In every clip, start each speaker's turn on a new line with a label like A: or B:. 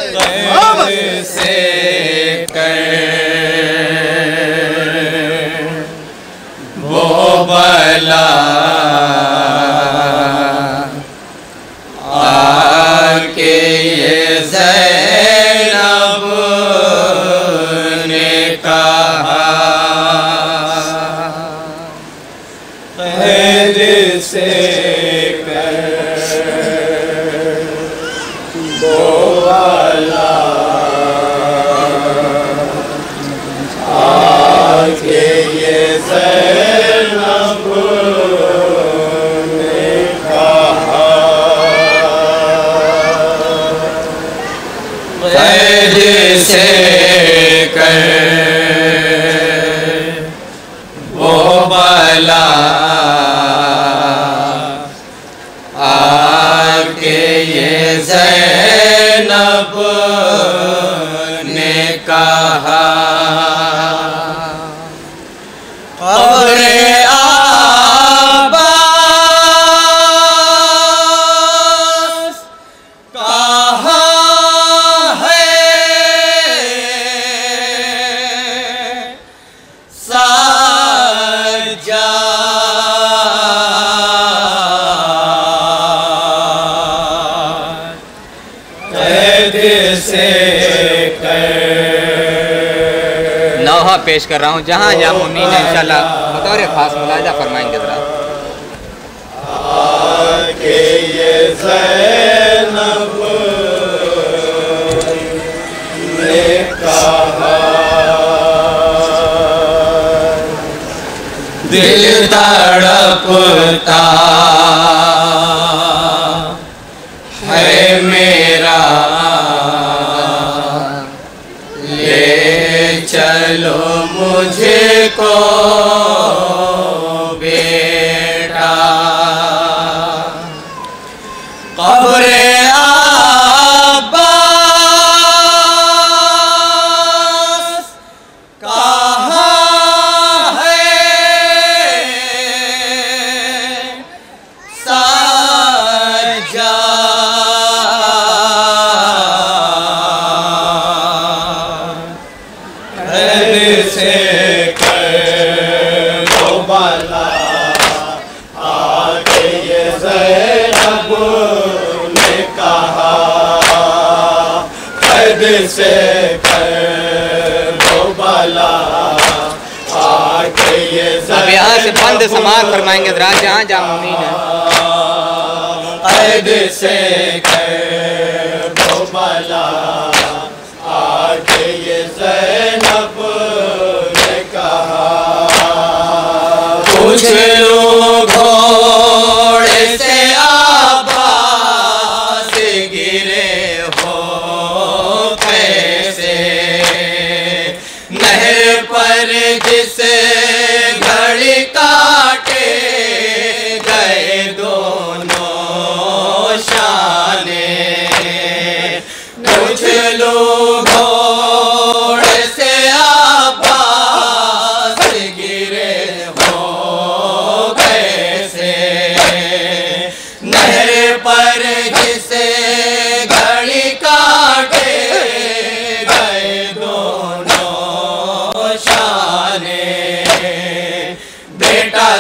A: कैद से वो बला आके ये ज़ैनब ने कहा कैद से वो बला आके ये ज़ैनब ने कहा कैद से वो बला आके ये ज़ैनब ने कहा क़ब्र अब्बास कहाँ है सज्जाद कैद से नौहा पेश कर रहा हूँ जहाँ जहाँ मुनीन इंशाल्लाह बतौर खास मुलाजा फरमाएंगे जरा आके ये ज़ैनब ने कहा दिल तड़पता है मेरा ले चलो मुझको बेटा क़ब्र अब्बास कहाँ है सज्जाद से वो बला आके ये ज़ैनब ने कहा कैद से वो बला आके ये अब यहाँ से बंद समाज फरमाएंगे जरा जहाँ जहाँ मुनीन है कैद से वो बला आके ये ज़ैनब ने कहा पूछ लो घोड़े से आबाद गिरे हो कैसे नहर पर जिस घड़ी काटे गए दोनों शाने पूछ लो घोड़े से आबाद गिरे हो कैसे नहर पर जिसे घड़ी काटे गए दोनों शाने बेटा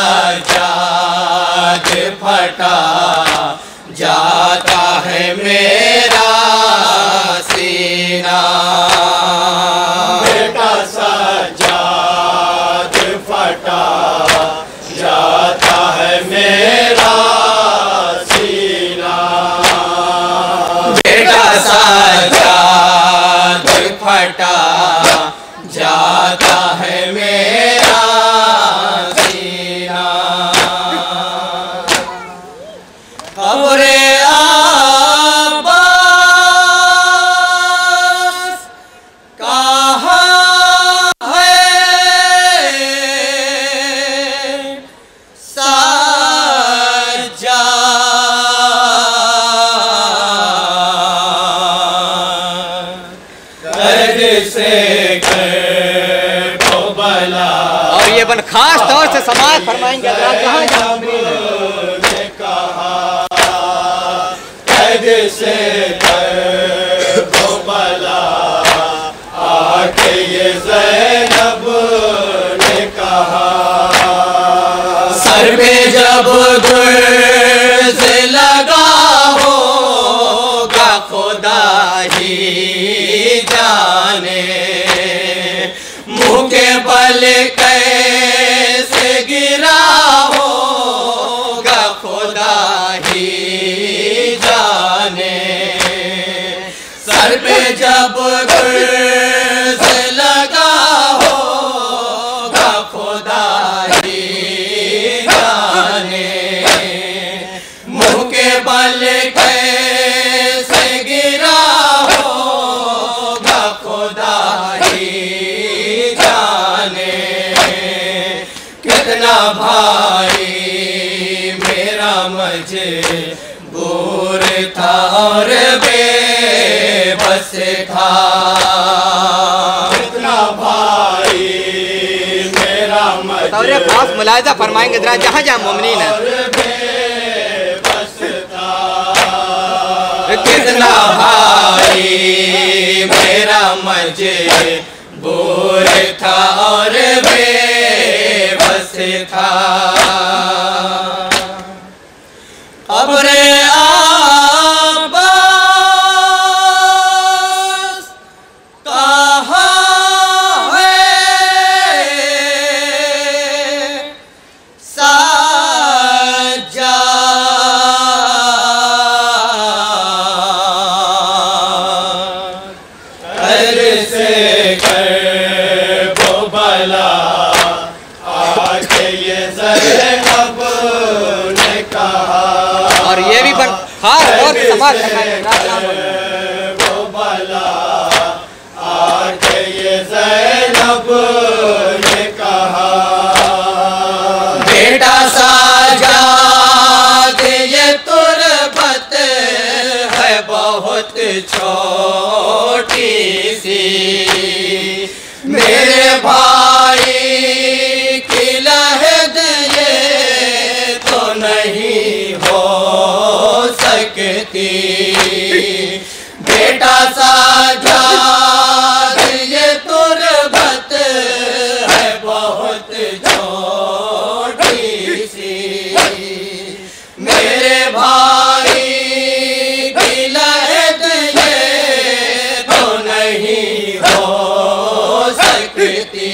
A: सज्जाद फटा जाता है मेरा सीना बेटा सज्जाद फटा जाता है मेरा सीना बेटा सज्जाद फटा जाता है मेरा सीना क़ब्र अब्बास कहाँ है सज्जाद कैद से वो बला और ये बन खास तौर से समाज फरमाएंगे कहाँ जहाँ कहा कैद से वो
B: ये ज़ैनब ने कहा। सर पे जब गुर्ज लगा होगा खुदा ही जाने, मुँह के बल कैसे गिरा होगा खुदा ही जाने। सर पे जब गुर्ज लगा होगा खुदा ही जाने, मुँह के बल कैसे गिरा होगा खुदा ही जाने। कितना भाई मेरा मजबूर था और बेबस था। कितना भाई मेरा मजबूर
A: खास मुलाहिजा फरमाएंगे जरा जहाँ जहाँ मोमिनीन है।
B: कितना भाई मेरा मजबूर था और बेबस था। अब्रे आबास कहाँ है साजा, कर से कर वो भला आके ये ज़ैनब ने कहा।
A: और ये भी खास और समाज
B: वो भला आके ये ज़ैनब ने कहा। बेटा साजाद ये तुरबत है बहुत छोटी सी, मेरे भाई की लहद ये तो नहीं हो सकती। बेटा साजाद ये तुरबत है बहुत छोटी सी, मेरे भाई की लहद ये तो नहीं हो सकती।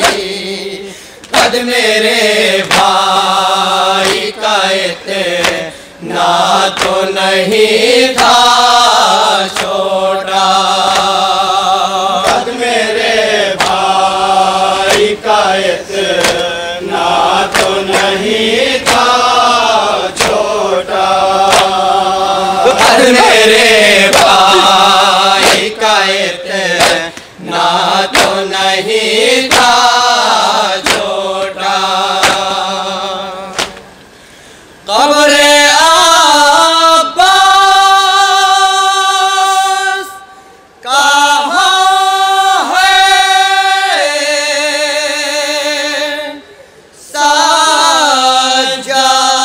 B: कद मेरे भाई का इतना तो नहीं था छोटा। कद मेरे भाई का इतना तो नहीं था छोटा। कद मेरे भाई का इतना तो नहीं था छोटा। कब्रे आबास कहाँ है साजा,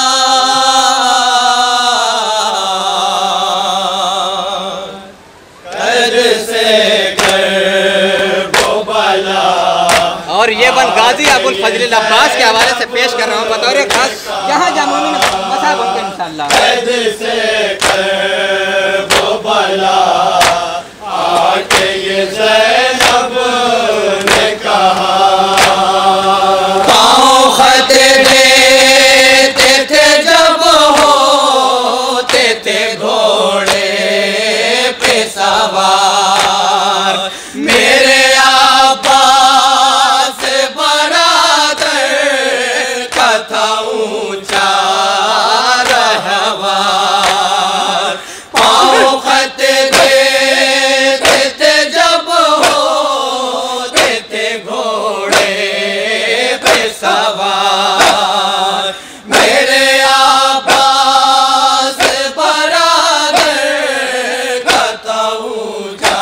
B: कर से कर वो भला।
A: और ये बन गाजी अबुल फजल अब्बास के हवाले से पेश कर रहा हूँ बतौर खास जहाँ जहाँ मोमिन मसाब होंगे इंशाअल्लाह।
B: कैद से कर वो भला आके ये ज़ैनब ने कहा। पाँव खत देते थे जब होते थे घोड़े पे सवार, मेरे आबास बरादर का था ऊंचा रहवार। पाँव खत देते थे जब होते थे घोड़े पे सवार, मेरे आबास बरादर का था ऊंचा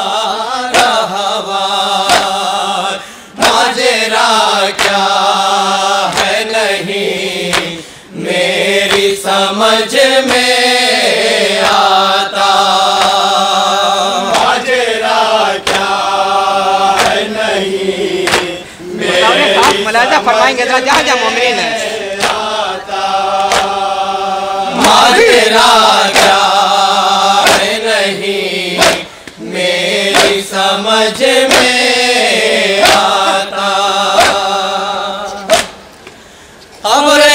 B: रहवार। माजरा क्या है नहीं मेरी समझ में आता। माजरा क्या है
A: मुलाजा फरमाएंगे जरा जहाँ जहाँ मोमिन है।
B: माजरा क्या है नहीं मेरी समझ में आता। अबरे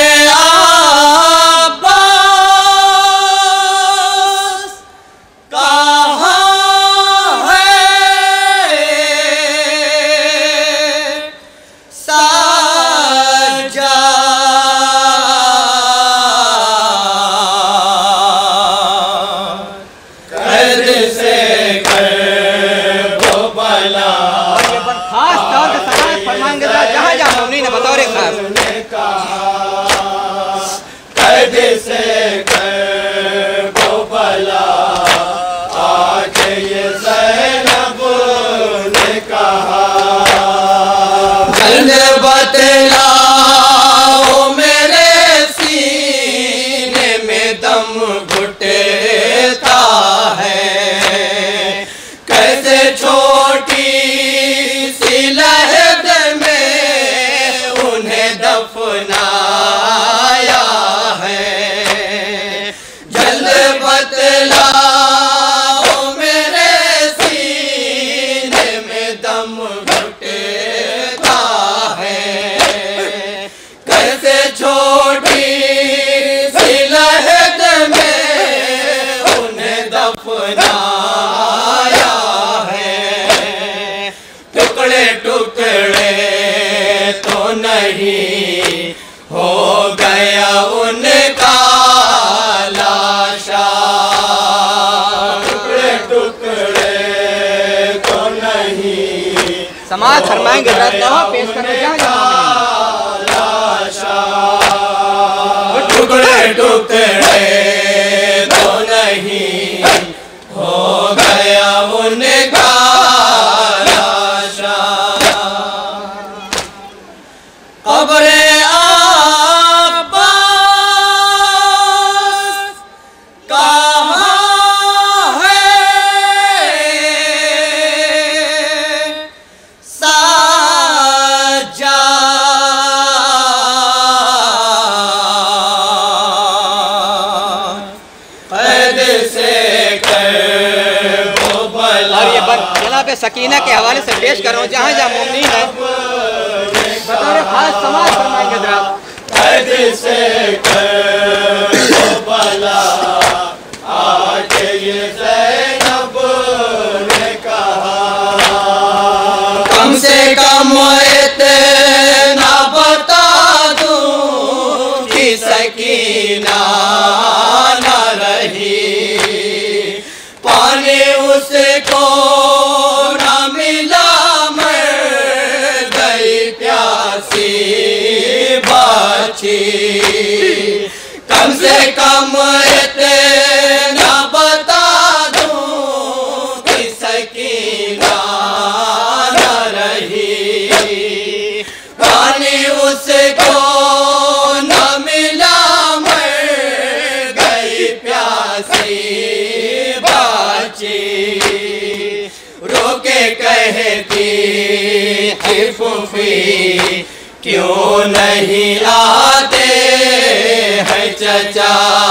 B: बतलाओ मेरे सीने में दम घुटता है, कैसे छोटी सी लहद में उन्हें दफनाया है। जल्द बतलाओ मेरे सीने में दम छोटी सी लहद में उन्हें दफनाया है। टुकड़े टुकड़े तो नहीं हो गया उनका लाशा, टुकड़े टुकड़े तो नहीं।
A: समाज फरमाएंगे पेश करने
B: टुकड़े टुकड़े तो नहीं हो गया उनका लाशा। अबरे अब्बास कहाँ है, साजा
A: जनाब सकीना के हवाले से पेश कर रहा हूँ जहाँ जहाँ मोमिन है बतौर खास समाज फरमाएंगे जरा।
B: कम से कम इतना बता दूं कि सकीना न रही, पानी उसको न मिला, मर गई प्यासी बाछी। कम से कम इतना बता दूं कि सकीना न रही, पानी उसको न मिला, मर गई प्यासी बाछी। रोके कहती है फूफी क्यों नहीं आते हैं चचा,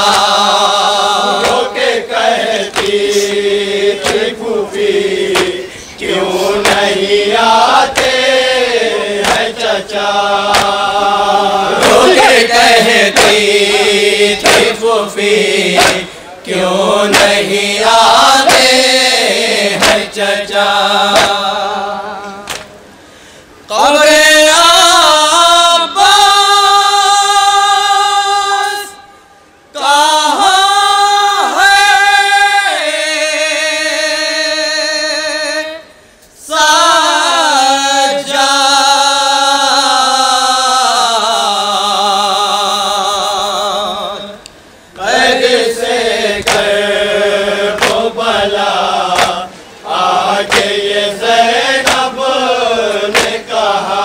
B: रोके कहती है फूफी क्यों नहीं आते हैं चचा, रोके कहती थी फूफी क्यों नहीं आते हैं चचा। कब्रे अब्बास कहाँ है, साजा कैद से कर वो बला आके ये ज़ैनब ने कहा,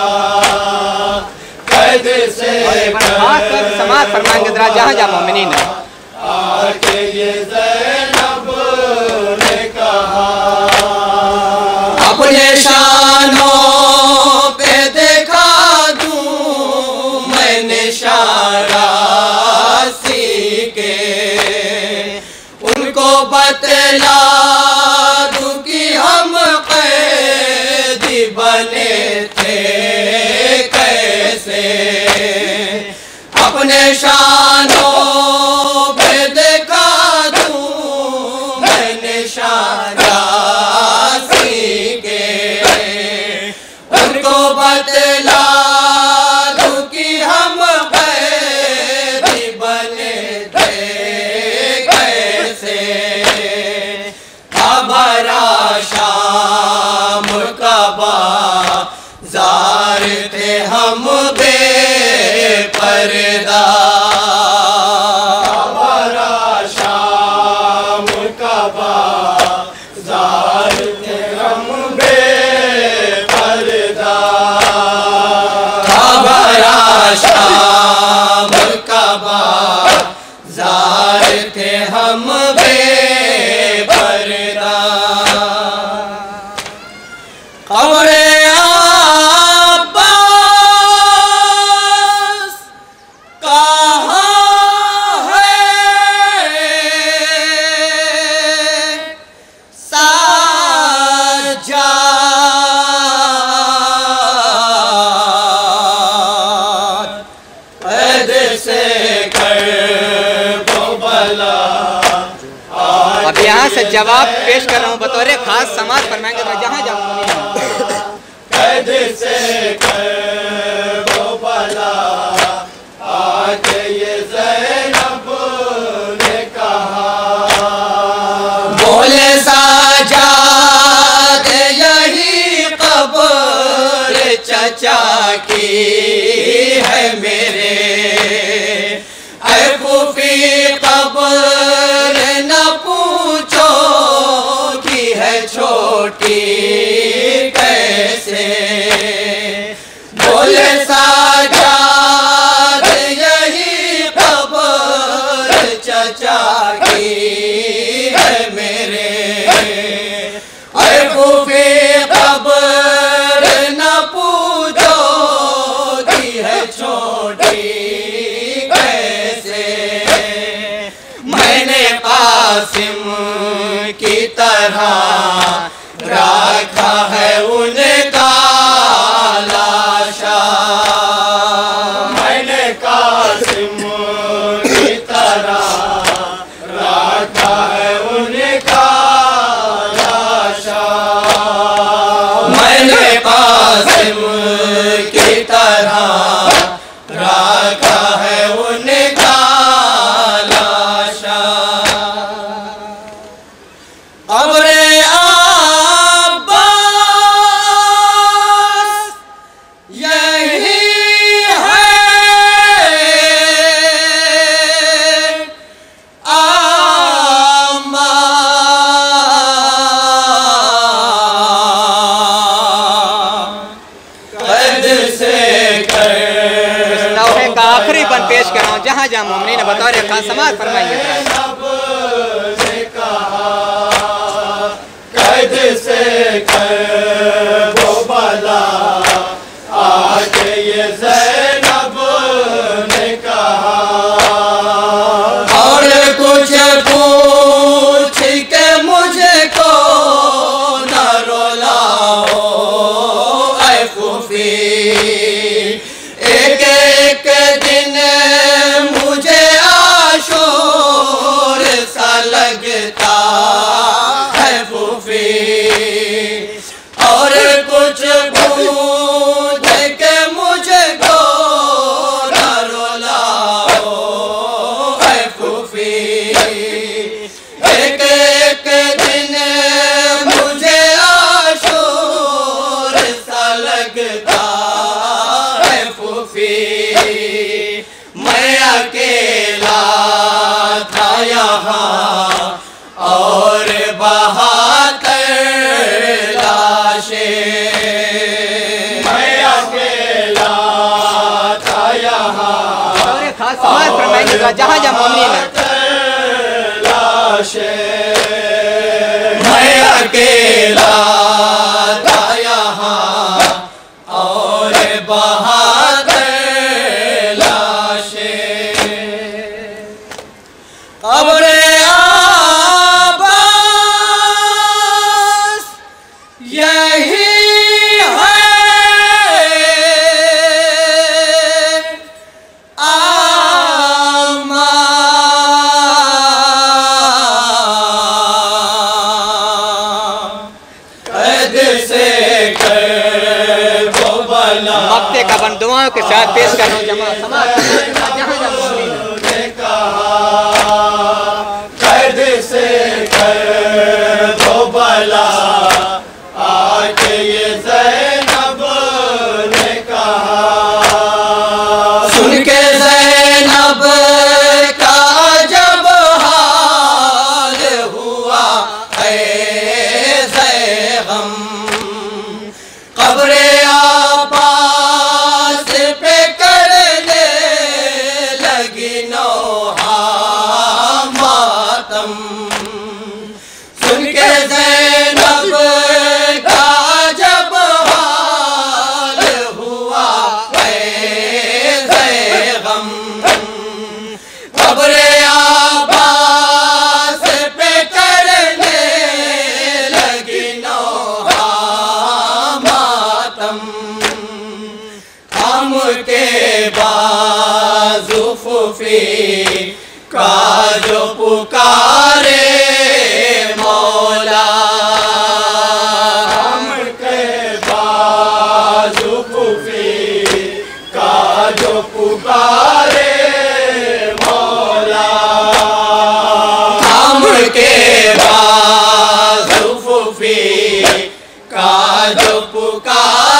B: कैद से
A: समाज फरमाएंगे जरा जहाँ जहाँ मोमिनीन है
B: आके ये ज़ैनब ने कहा। अपने शानों पे देखा दूं बतला दूं कि हम कैदी बने थे कैसे, अपने शानों पे दिखा दूं मैं निशानासी के, उनको बतला दूं कि हम कैदी बने थे कैसे, भरा शाम का बाज़ार थे हम बेपर्दा, भरा शाम का बाज़ार थे हम बेपर्दा, भरा शाम का बाज़ार थे हम बेपर्दा। खबरे अब्बास कहाँ है, साज्जाद कैद से करबला।
A: अब यहाँ से जवाब पेश कर रहा हूँ बतौर खास समाज फरमाएंगे मैं जहाँ जाऊँगी
B: कैद से करबला आके ये ज़ैनब ने कहा, बोले साजाद यही कब्र चचा की है मेरे, ऐ फूफी कब्र न पूछो कि है छोटी कैसे, बोले साजाद यही कब्र चचा की है मेरे, ऐ फूफी कब्र न पूछो कि है छोटी कैसे, मैंने कासिम की तरह रखा है उनका लाशा, मैंने कासिम की तरह रखा है उनका लाशा, मैंने कासिम की तरह रखा है उनका लाशा। खबरे अब्बास यही है, आमा कैद से
A: का आखिरी बन पेश कर रहा हूँ जहाँ जहाँ मोमिनीन ने बतौर खास समाज फरमाएंगे
B: कैद से करबला आके ये ज़ैनब ने कहा, और कुछ पूछ के मुझको न रुलाओ ऐ फूफी, एक एक दिन मुझे आशूर सा लगता है फूफी, और कुछ पूछ के मुझको न रुलाओ ऐ फूफी, एक एक दिन मुझे आशूर सा लगता है फूफी, मैं अकेला था यहाँ और बहातर लाशें, मैं अकेला था यहाँ
A: बतौर खास समाज फरमाएंगे जहाँ जहाँ मोमिनीन
B: लाशें, मैं अकेला था यहाँ और बहातर लाशें। खबरे अब्बास कैद से कर वो बला
A: मक्ते का बन दुआओं के साथ पेश कर रहा हूँ जमा समाज
B: ने कहा कैद से कर वो बला आके ये ज़ैनब ने कहा सुन के ज़ैनब का जब हाल हुआ ऐसे गम कब्रे आबास पे करने लगी नौहा मातम सुन के ज़ैनब का जब हाल हुआ ऐसे गम कब्रे आबास पे करने लगी नौहा मातम हम के बाजू फूफी का जो पुकारे मौला हम के बाजू फूफी का जो पुकारे मौला हम के बाजू फूफी का जो पुकारे